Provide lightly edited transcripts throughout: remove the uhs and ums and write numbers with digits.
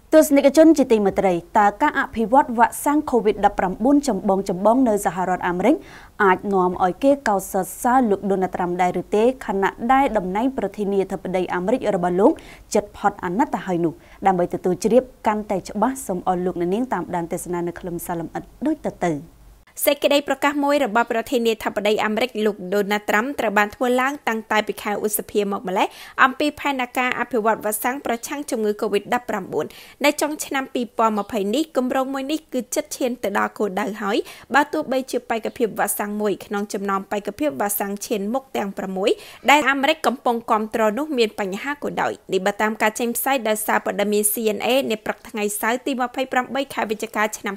ទស្សនិកជនជាទីមេត្រីតើការអភិវឌ្ឍវ៉ាក់សាំង COVID-19 ចម្បងនៅសហរដ្ឋអាមេរិកអាចនាំឲ្យគេកោតសរសើរលោក Donald Trump ដែរឬទេខណៈដែលតំណែងប្រធានាធិបតីអាមេរិករបស់លោកជិតផុតអាណត្តិទៅហើយនោះដើម្បីទទួលជ្រាបកាន់តែច្បាស់សូមអរលោកអ្នកនាងតាមដានទស្សនានៅខ្លឹមសារលម្អិតដូចទៅសេចក្តីប្រកាសមួយរបស់ប្រធានាធិបតីអាមេរិកលោក Donald Trump ត្រូវបានធ្វើឡើងតាំងតែពីខែឧសភាមកម្លេះអំពីផែនការអភិវឌ្ឍវ៉ាក់សាំងប្រឆាំងជំងឺ COVID-19 នៅចុងឆ្នាំ 2020 នេះគម្រោងមួយនេះគឺជិតឈានទៅដល់គោលដៅហើយបើទោះបីជាបេក្ខភាពវ៉ាក់សាំងមួយក្នុងចំណោមបេក្ខភាពវ៉ាក់សាំងឈានមុខទាំង 6 ដែលអាមេរិកកំពុងគាំទ្រនោះមានបញ្ហាក៏ដោយនេះបើតាមការចេញផ្សាយដោយសារព័ត៌មាន CNN នៅព្រឹកថ្ងៃសៅរ៍ទី 28 ខែវិច្ឆិកាឆ្នាំ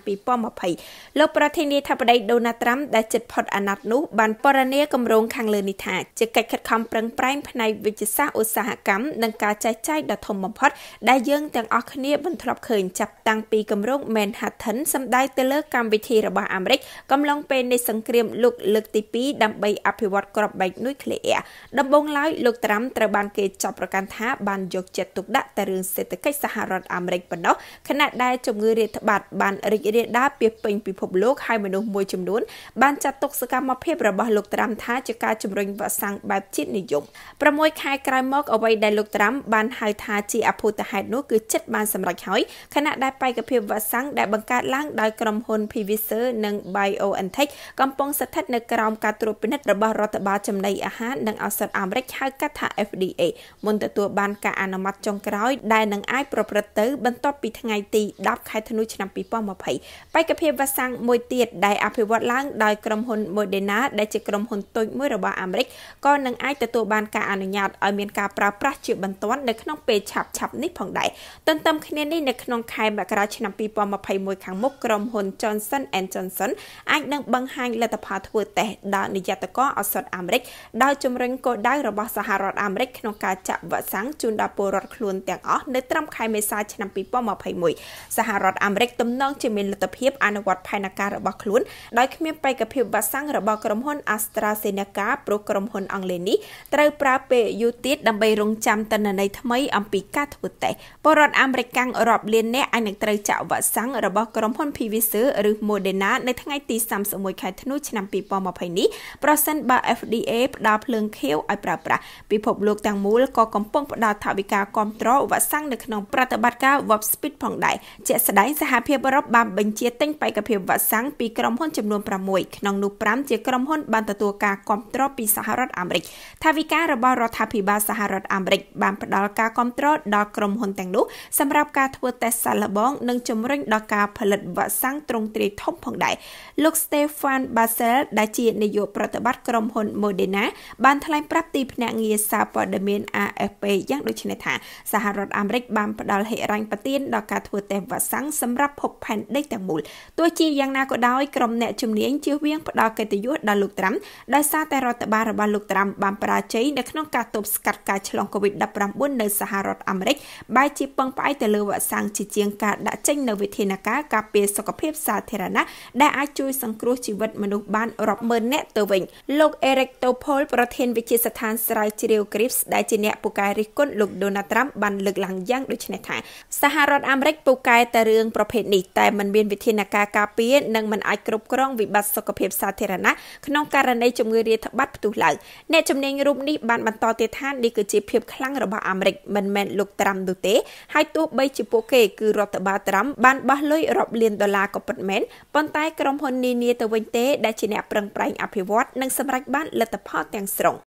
2020 លោកប្រធានាធិបតីDonald Trump ដែលជិតផុតអាណត្តិនោះបានពណ៌នាគម្រោងខាងលើនេះថាជាកិច្ចខិតខំប្រឹងប្រែងផ្នែកវិទ្យាសាស្ត្រឧស្សាហកម្មនិងការចែកចាយដ៏ធំបំផុតដែលយើងទាំងអស់គ្នាបានធ្លាប់ឃើញចាប់តាំងពីគម្រោង Manhattan សម្ដៅទៅលើកម្មវិធីរបស់អាមេរិកកំឡុងពេលនៃសង្គ្រាមលោកលើកទី 2 ដើម្បីអភិវឌ្ឍគ្រាប់បែកនុយក្លេអ៊ែរដំបូងឡើយលោក Trump ត្រូវបានគេចាប់ប្រកាន់ថាបានយកចិត្តទុកដាក់ទៅរឿងសេដ្ឋកិច្ចសហរដ្ឋអាមេរិកប៉ុណ្ណោះខណៈដែលជំងឺរាតត្បាតបានរីករាលដាលពាសពេញពិភពលោកហើយមនុស្សមួយចំនួនបានចាត់ទុកសកម្មភាពរបស់លោក Trump ថាជាការជំរុញវ៉ាក់សាំងបែបជាតិនិយម6 ខែក្រោយមកអ្វីដែលលោក Trump បានហៅថាជាអភូតហេតុនោះគឺចិត្តបានសម្រេចហើយខណៈដែលបេក្ខភាពវ៉ាក់សាំងដែលបង្កើតឡើងដោយក្រុមហ៊ុន Pfizer និង BioNTech កំពុងស្ថិតនៅក្រោមការត្រួតពិនិត្យរបស់រដ្ឋបាលចំណីអាហារនិងឱសថអាមេរិកហៅកាត់ថា FDA មុនទទួលបានការអនុម័តចុងក្រោយដែលនឹងអាចប្រព្រឹត្តទៅបន្ទាប់ពីថ្ងៃទី10ខែធ្នូឆ្នាំ 2020 បេក្ខភាពវ៉ាក់សាំងមួយទៀតដែលអភិវឌ្ឍឡើងដោយក្រុមហ៊ុន Moderna ដែលជាក្រុមហ៊ុនតូចមួយរបស់អាមេរិកក៏នឹងអាចទទួលបានការអនុញ្ញាតឲ្យមានការប្រើប្រាស់ជាបន្ទាន់នៅក្នុងពេលឆាប់នេះផងដែរទន្ទឹមគ្នានេះនៅក្នុងខែមករាឆ្នាំ 2021 ខាងមុខក្រុមហ៊ុន Johnson & Johnson អាចនឹងបង្ហាញលទ្ធផលធ្វើតេស្តដល់និយត្តករឱសថអាមេរិកដោយជំរុញគោលដៅរបស់សហរដ្ឋអាមេរិកក្នុងការចាក់វ៉ាក់សាំងជូនដល់ពលរដ្ឋខ្លួនទាំងអស់នៅត្រឹមខែមេសាឆ្នាំ 2021 សហរដ្ឋអាមេរិកទំនងជាមានលទ្ធភាពអនុវត្តផែនការរបស់ខ្លួនដោយគ្មានបេក្ខភាពវ៉ាក់សាំងរបស់ក្រុមហ៊ុន AstraZeneca ព្រោះក្រុមហ៊ុនអង់គ្លេសនេះត្រូវប្រើពេលយូរទៀតដើម្បីរង់ចាំទិន្នន័យថ្មីអំពីការធ្វើតេស្តពលរដ្ឋអាមេរិករាប់លាននាក់អាចនឹងត្រូវចាក់វ៉ាក់សាំងរបស់ក្រុមហ៊ុន Pfizer ឬ Moderna នៅថ្ងៃទី31 ខែធ្នូឆ្នាំ 2020 នេះប្រសិនបើ FDA ផ្ដល់ភ្លើងខៀវឲ្យប្រើប្រាស់ពិភពលោកទាំងមូលក៏កំពុងផ្ដល់ថវិកាគាំទ្រវ៉ាក់សាំងនៅក្នុងប្រតិបត្តិការ Warp Speed ផងដែរជាក់ស្ដែងសហភាពអឺរ៉ុបបានបញ្ជាទិញបេក្ខភាពវ៉ាក់សាំងពីក្រុមហ៊ុនចំនួន 6 ក្នុងនោះ 5 ជាក្រុមហ៊ុនបានទទួលការគាំទ្រពីសហរដ្ឋអាមេរិកថវិការបស់រដ្ឋាភិបាលសហរដ្ឋអាមេរិកបានផ្ដល់ការគាំទ្រដល់ក្រុមហ៊ុនទាំងនោះសម្រាប់ការធ្វើតេស្តសាកល្បងនិងជំរុញដល់ការផលិតវ៉ាក់សាំងទ្រង់ទ្រាយធំផងដែរលោក Stefan Bassel ដែលជានាយកប្រតិបត្តិក្រុមហ៊ុន Moderna បានថ្លែងប្រាប់ទីភ្នាក់ងារសារព័ត៌មាន AFP យ៉ាងដូចនេះថាសហរដ្ឋអាមេរិកបានផ្ដល់ហិរញ្ញប្បទានដល់ការធ្វើតេស្តវ៉ាក់សាំងសម្រាប់ភពផែនដីទាំងមូលទោះជាយ៉ាងណាក៏ដោយក្រុមអ្នកជំនាញជៀសវាងផ្ដល់កិត្តិយសដល់លោក Trump ដោយសារតែរដ្ឋបាលរបស់លោក Trump បានបរាជ័យនៅក្នុងការទប់ស្កាត់ការឆ្លង COVID-19 នៅសហរដ្ឋអាមេរិកបែរជាពឹងផ្អែកទៅលើវ៉ាក់សាំងជាជាងការដាក់ចេញនូវវិធានការការពារសុខភាពសាធារណៈដែលអាចជួយសង្គ្រោះជីវិតមនុស្សបានរាប់ម៉ឺននាក់ទៅវិញលោក Eric Topol ប្រធានវិទ្យាស្ថានស្រាវជ្រាវ Grips ដែលជាអ្នកពូកែរិះគន់លោក Donald Trump បានលើកឡើងយ៉ាងដូចនេះថាសហរដ្ឋអាមេរិកពូកែតែរឿងប្រភេទនេះតែមិនមានវិធានការការពារនិងមិនអាចគ្រប់គ្រងវិបត្តិសុខភាពសាធារណៈក្នុងករណីជំងឺរាតត្បាតផ្ទុះឡើងអ្នកជំនាញរូបនេះបានបន្តទៀតថានេះគឺជាភាពខ្លាំងរបស់អាមេរិកមិនមែនលោក Trump នោះទេហើយទោះបីជាពួកគេគឺរដ្ឋបាល Trump បានបោះលុយរាប់លានដុល្លារក៏ពិតមែនប៉ុន្តែក្រុមហ៊ុននានាទៅវិញទេដែលជាអ្នកប្រឹងប្រែងអភិវឌ្ឍនិងសម្រេចបានលទ្ធផលទាំងស្រុង